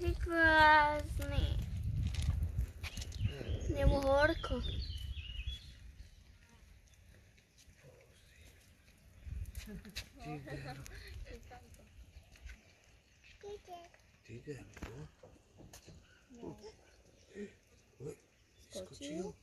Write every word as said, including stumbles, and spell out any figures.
Aký krásny. Je mu horko. Tiger, no? Skočil?